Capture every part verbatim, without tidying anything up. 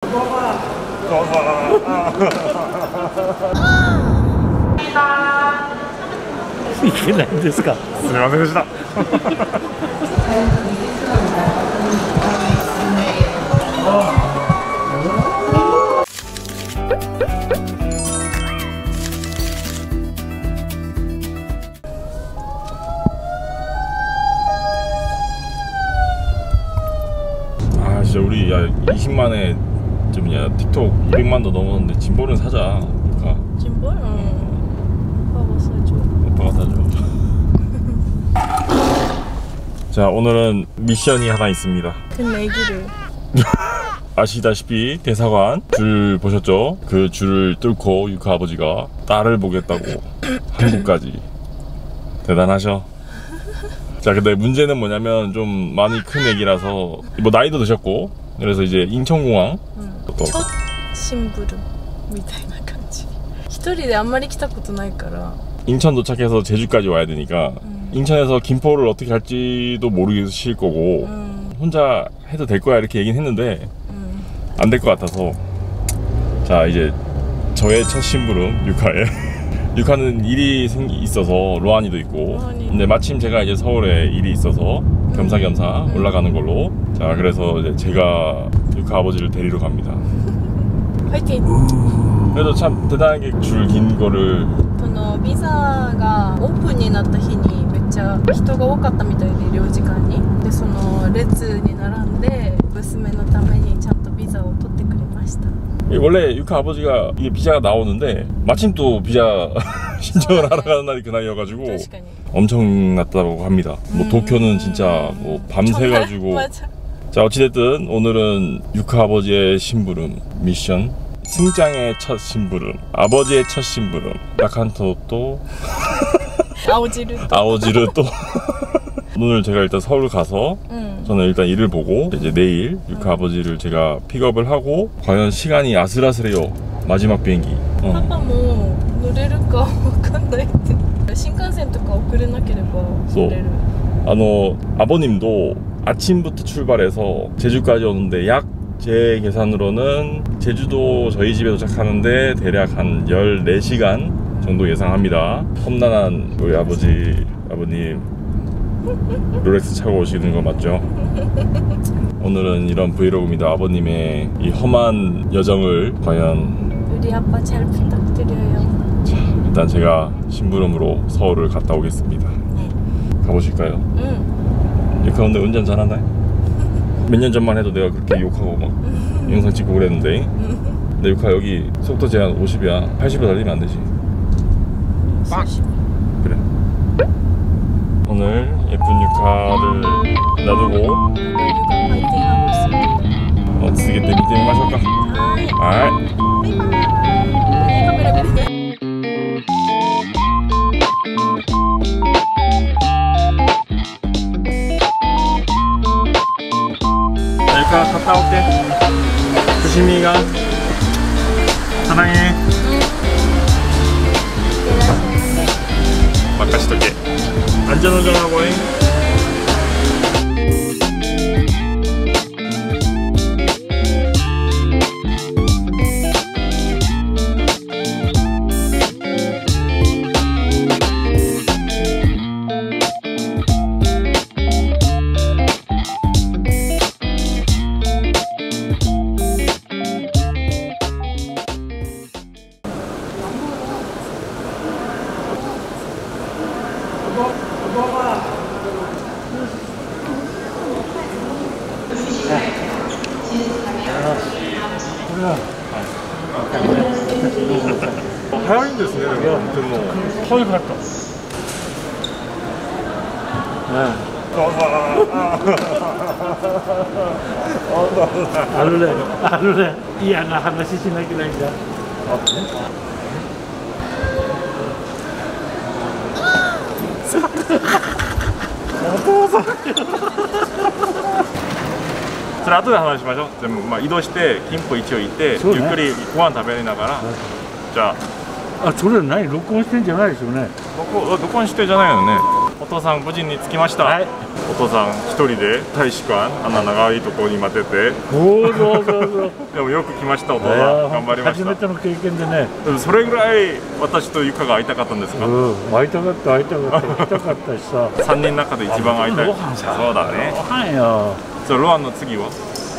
いけないんですか。 すみませんでした。아 진짜 우리 야 이십만에 좀 뭐냐 틱톡 이백만도 넘었는데 짐볼은 사자. 그러니까. 짐볼? 응. 오빠가 사줘. 오빠가 사줘. 자 오늘은 미션이 하나 있습니다. 그 내기를. 아시다시피 대사관 줄 보셨죠? 그 줄을 뚫고 유카 아버지가 딸을 보겠다고 한국까지. 대단하셔. 자 근데 문제는 뭐냐면 좀 많이 큰 애기라서 뭐 나이도 드셨고 그래서 이제 인천공항 응. 첫 심부름みたいな感じ. 한人であんまり来たことないから 인천 도착해서 제주까지 와야 되니까 음. 인천에서 김포를 어떻게 할지도 모르실 거고 음. 혼자 해도 될 거야 이렇게 얘기는 했는데 음. 안 될 것 같아서 자 이제 저의 첫 심부름 유카에 유카는 일이 생기 있어서 로안이도 있고 로안이. 근데 마침 제가 이제 서울에 일이 있어서 겸사겸사 음. 올라가는 걸로 자 그래서 이제 제가 유카 아버지를 데리러 갑니다. 화이팅! 그래도 참 대단하게 줄 긴 거를 そのビザがオープンになった日にめっちゃ人が多かったみたいで領事館にでその列に並んで娘のためにちゃんとビザを取ってくれました. 원래 유카 아버지가 이게 비자가 나오는데 마침 또 비자 신청을 하러 가는 날이 그날이어가지고 엄청났다고 합니다. 뭐 도쿄는 진짜 뭐 밤새가지고 자 어찌됐든 오늘은 유카 아버지의 심부름 미션 승장의 첫 심부름 아버지의 첫 심부름 야칸토 또 아오지르 아오지르 또 오늘 제가 일단 서울 가서 응. 저는 일단 일을 보고 이제 내일 유카 응. 아버지를 제가 픽업을 하고 과연 시간이 아슬아슬해요. 마지막 비행기. 어. 아빠 뭐乗れるかわかんないって新幹線とか遅れなければ乗れる. 아노 아버님도 아침부터 출발해서 제주까지 오는데 약 제 계산으로는 제주도 저희 집에 도착하는데 대략 한 열네 시간 정도 예상합니다. 험난한 우리 아버지 아버님 롤렉스 차고 오시는 거 맞죠? 오늘은 이런 브이로그입니다. 아버님의 이 험한 여정을 과연 우리 아빠 잘 부탁드려요. 자, 일단 제가 심부름으로 서울을 갔다 오겠습니다. 네. 가보실까요? 응. 유카 근데 운전 잘하나요? 몇 년 전만 해도 내가 그렇게 욕하고 막 영상 찍고 그랬는데 근데 유카 여기 속도 제한 오십이야. 팔십으로 달리면 안 되지. 사십. 그래. 오늘 예쁜 유카를 놔두고 파이팅 하고 있습니다. 어찌게 때 미팅 마실까? 아이. 바이바이. 카메라 비네. 유카 갔다 올게. 조심히 가. 사랑해. 응. 막가시도게. 안전운전하고 해. 하얀ですね. 아무튼 뭐 털 같다. 네. 알루레, 알루레. 이 하나 하나씩 지나기로 했자. それ後で話しましょう。でもまあ移動して金浦一応行って、ゆっくりご飯食べながら。じゃあ。 あ、それ何録音してんじゃないですよね。 録音、録音してじゃないよね。 お父さん無事に着きました。 はい。 お父さん一人で大使館あんな長いところに待ってて、 おお、そうそうそう。 でもよく来ましたお父さん、頑張りました。 初めての経験でね。 でもそれぐらい私とゆかが会いたかったんですか？ うん、会いたかった会いたかった来たかったしさ。 さんにんの中で一番会いたい。 ロハンさ。 そうだね。 ロハンよ。 じゃあロハンの次は？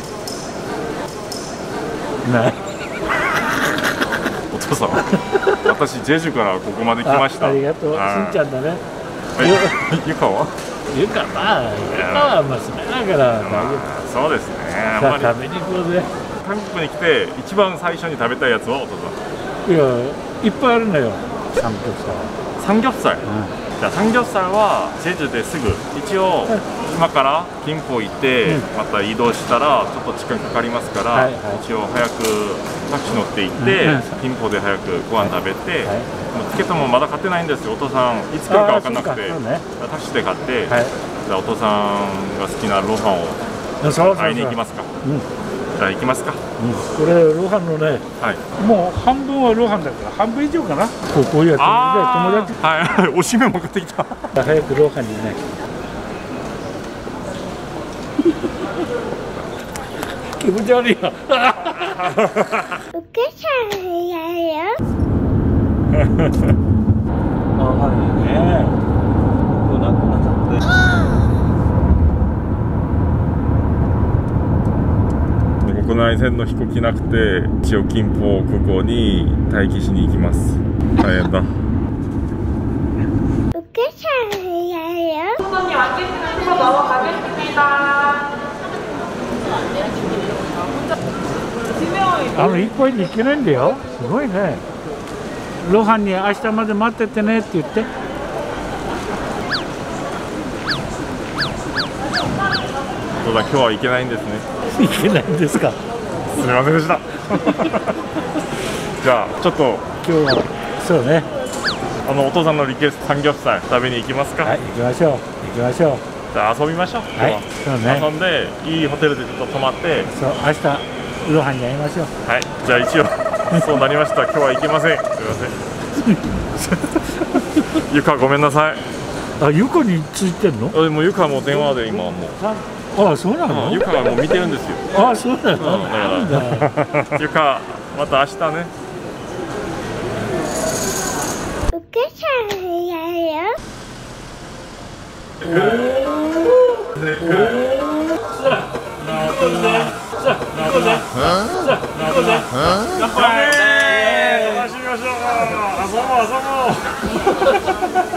ね。 お父さん、私ジェジュからここまで来ました。 ありがとう。しんちゃんだね。 ゆかは？ ゆかまあ、ゆかは娘だから大丈夫。 そうですね。あんまり食べに行こうぜ。 韓国に来て一番最初に食べたいやつはお父さん？ いや、いっぱいあるのよ。サムギョプサル。 サムギョプサル。じゃあサムギョプサルはジェジュですぐ。一応今から金浦行ってまた移動したらちょっと時間かかりますから、一応早くタクシー乗って行って金浦で早くご飯食べて。チケットもまだ買ってないんですよ。お父さんいつ来るか分かんなくて、タクシーで買って、じゃあお父さんが好きなロハンを買いに行きますか。じゃあ行きますか。 これロハンのね、もう半分はロハンだから半分以上かな。こういうやつ。 友達。はい、おしめも買ってきた。 早くロハンにね。気持ち悪いよ。 お母さんやよ。 あ、はいね。ここなくなっちゃって。 国内線の飛行機なくて、一応金浦空港に待機しに行きます。大変だ。 お母さんやよ。 あのいっぱいに行けないんだよ。すごいね。ロハンに明日まで待っててねって言って。 そうだ、今日は行けないんですね。 行けないんですか。 すみませんでした。じゃあちょっと今日はそうね。 あのお父さんのリクエストサムギョプサル食べに行きますか。 はい、行きましょう。行きましょう。 じゃあ遊びましょう。 はい、そうね。 遊んでいいホテルでちょっと泊まって。 そう、明日ロハンに会いましょう。 はい、じゃあ一応そうなりました。今日は行けません。すみません。ゆかごめんなさい。 あ、ゆかについてんの？ でもゆかも電話で今もう。 あ、そうなの？ ゆかがもう見てるんですよ。 あ、そうなの？ うん、だから。ゆかまた明日ね。 お母さんやよ。 おお。さあ、なあ、これね。さあ、行こうぜ。さあ、行こうぜ。乾杯。楽しみましょう。遊ぼう、遊ぼう。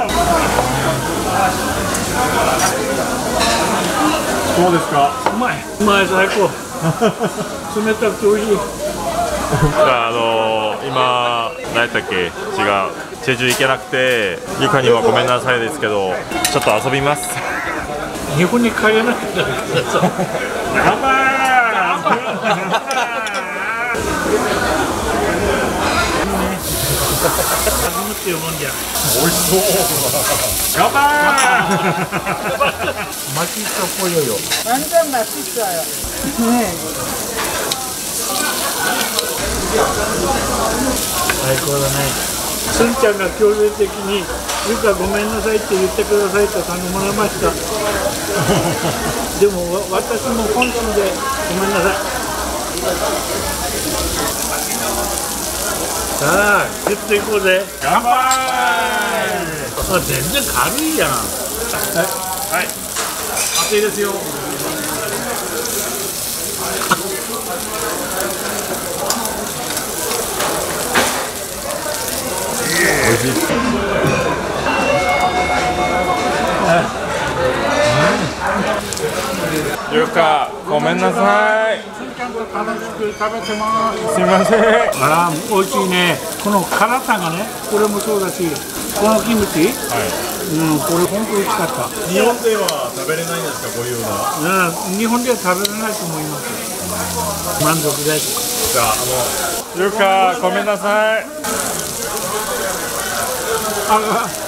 どうですか？ うまい。うまい、最高。冷たくて美味しい。 あのー、今何やったっけ？違う。チェジュ行けなくて、ゆかにはごめんなさいですけど、ちょっと遊びます。 日本に帰れなくなるからさ。乾杯。初めて読むんじゃ。 美味しそう。乾杯。 マキストポヨヨ。 완전 맛있어요. 네. 最高だね。すんちゃんが強制的に「ゆかごめんなさい」って言ってくださいと頼まれました。でも私も本心でごめんなさい。さあ、ゲットいこうぜ。 乾杯。 あ、全然軽いやん。はいはい。熱いですよ。美味しい。ゆか、ごめんなさい。 すんちゃんと楽しく食べてます。 すみません。 あら、美味しいね。この辛さがね、これもそうだし、このキムチ、 はい。 うん、これ本当美味しかった。 日本では食べれないんですか、こういうのは。 うん、日本では食べれないと思います。満足です。 じゃあ、あの、ゆか、ごめんなさい。 あ、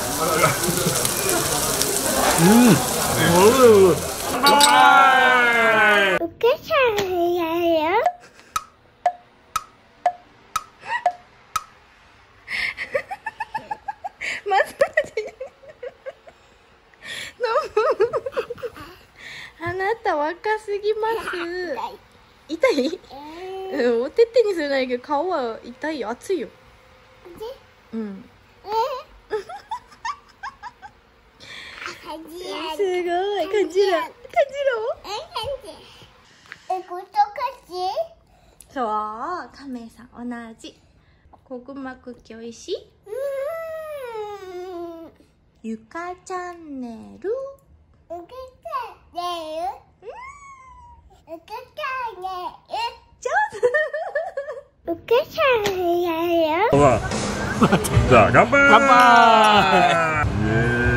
うん、おい。 乾杯。 お母さんやよ。 まず高すぎます。痛い？うん、おてってにするないけど顔は痛いよ、熱いよ。うん。すごい、感じる。感じる？ え、こっちそう、カメさん同じ。こぐまクッキーおいしい？ゆかチャンネル。 うかチャンネル。うかチャンネル。 上手。 うかチャンネル。 じゃあ乾杯。 乾杯。 イエーイ。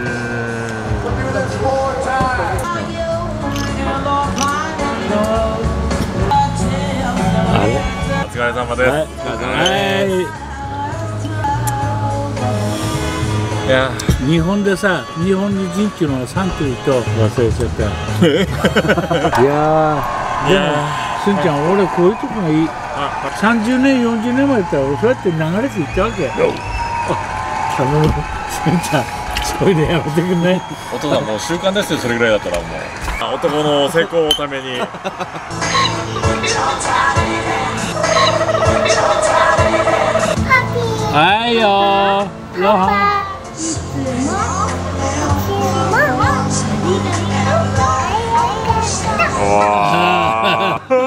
お疲れ様です。 はい。 いや、 日本でさ、日本に人っていうのはサンキューと忘れちゃった。いやー、でも、すんちゃん、俺こういうとこがいい。さんじゅうねん、よんじゅうねんまでやったら、そうやって流れていったわけ。あ、頼む、すんちゃん、そういうのやめてくんない？ お父さんもう習慣ですよ、それぐらいだったらもう。あ、男の成功のために。 はいよー、ロハン。 わー。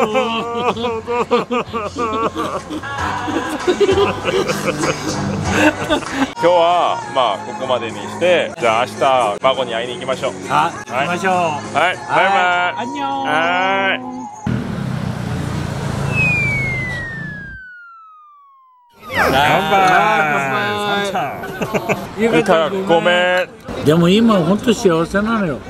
今日はまあここまでにして、じゃあ明日孫に会いに行きましょう。 あ、行きましょう。 はい、バイバイ。 アンニョン。 はーい。乾杯。ゆかごめん。 でも今本当幸せなのよ。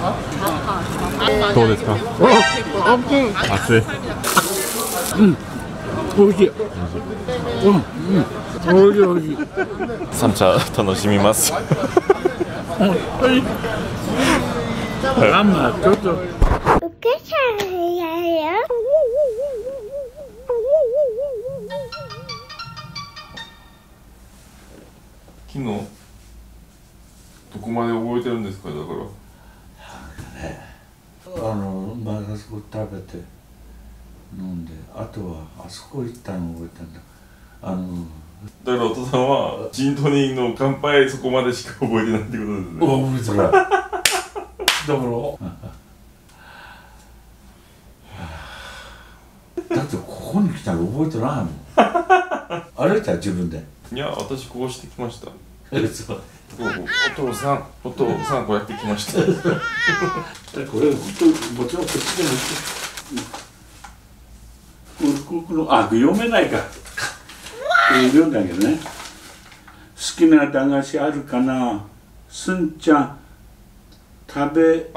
どうですか？熱い。 うん、美味しい。うん、うん、美味しい美味しい。 三茶楽しみます。 本当に。あんまちょっと。 うかチャンネル。 昨日どこまで覚えてるんですか？だからあのまああそこ食べて飲んで、あとはあそこ行ったの覚えてんだ。あのだからお父さんはジントニーの乾杯そこまでしか覚えてないってことですね。 覚えてない。だからだってここに来たら覚えてないもん。歩いた自分で。 いや、私こうしてきました。 そう。 お父さん、お父さんこうやってきました。 これ本当もちろんこっちでもここのあ読めないか。読んだけどね。好きな駄菓子あるかな。すんちゃん食べ。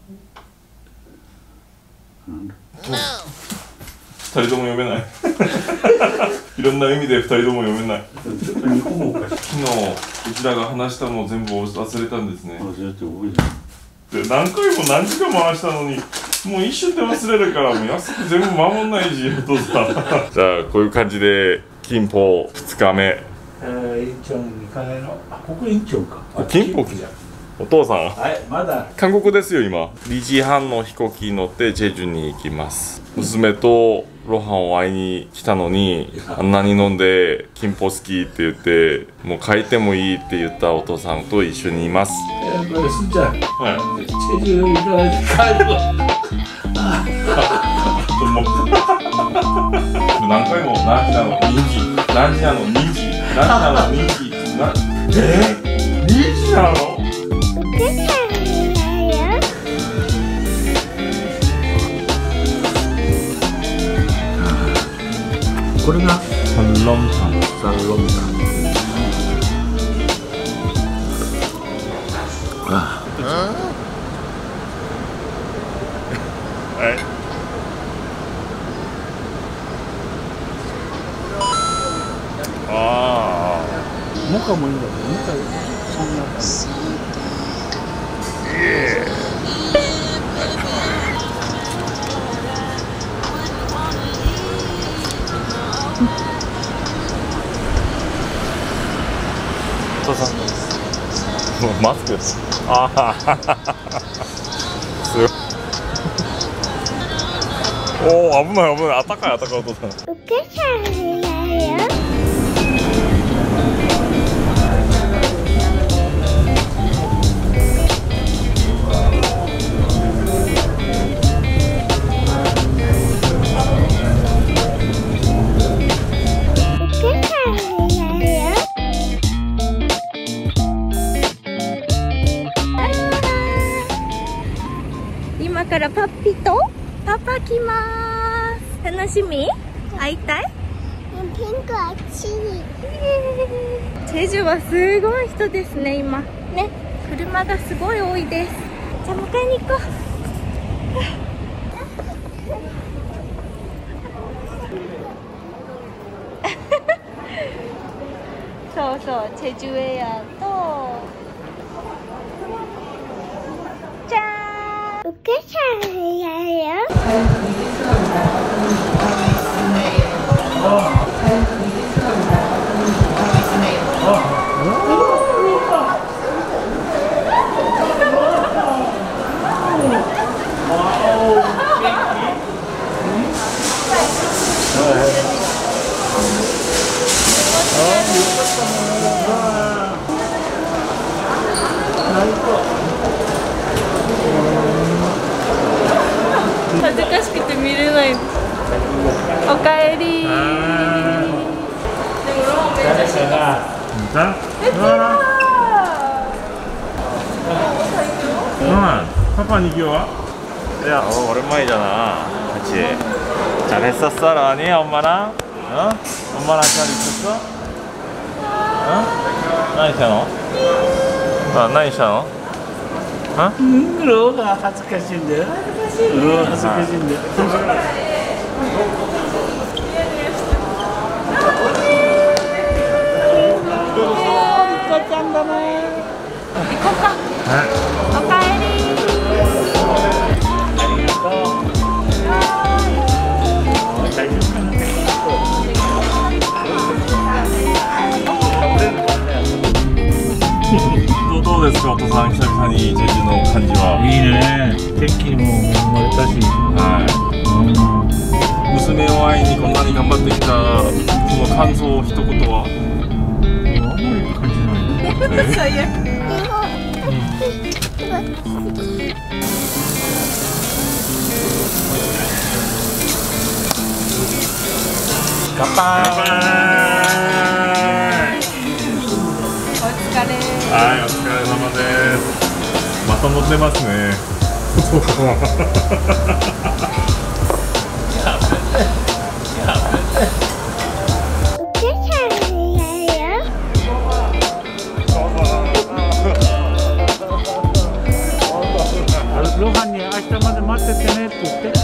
なんだ。 二人とも読めない。いろんな意味で二人とも読めない。 ちょっと日本語おかしい。 昨日うちらが話したのを全部忘れたんですね。 忘れて覚えてない。 で何回も何時間も話したのに、もう一瞬で忘れるから、もう約束全部守んないし、お父さん。じゃあこういう感じで金峰二日目。 えー、院長のにかいの、あ、ここ院長か。 金峰じゃん。お父さん。 はい、まだ。 韓国ですよ今。にじはんの飛行機に乗ってチェジュに行きます。娘とロハンを会いに来たのに、あんなに飲んで金峰好きって言って、もう帰ってもいいって言ったお父さんと一緒にいます。 えー、これすんちゃん。 はい。 チェジュ行かないで帰るわ。 何回も何時なのにじ、何時なのにじ、何時なのにじ、なえー、にじなの？ これがサンロンタン、サンロンタン。ああ。 はい。ああ。 モカもいいんだけど、モカそんな感じ。 お父さん。マスクです。ああ。すごい。 오, 아브나이, 아브나이. 아따까이, 아따까이, 또. 우크사리야요. 今からパッピとパパ来ます。楽しみ？会いたい？ ピンクあっちに。 チェジュはすごい人ですね今。ね、車がすごい多いです。じゃあ迎えに行こう。そうそう、チェジュエアとじゃーん。 ウクサリヤよ。 恥ずかしくて見れない。おかえりー。でもローンめっちゃ静か。 진짜? 누나, 파파니 귀여워? 야, 어, 오랜만이잖아. 그치? 잘했었어, 러니? 엄마랑? 어? 엄마랑 잘 있었어? 어? 나이 샤노? 아, 나이 샤노? 어? うんローが恥ずかしいんだよ。恥ずかしいね。うん、恥ずかしいんだよ。リコちゃんだね。 行こうか。おかえりー。 ありがとう。大丈夫かな。 どうどうですか、お父さん、久々にジェジュの感じは。 いいね。天気にも生まれたし。 はい。娘を会いにこんなに頑張ってきたその感想、一言は？ あんまり感じないね。 最悪。 乾杯。乾杯。 お疲れ。 はい、お疲れ様です。また乗ってますね。 ロハンに明日まで待っててねって言って。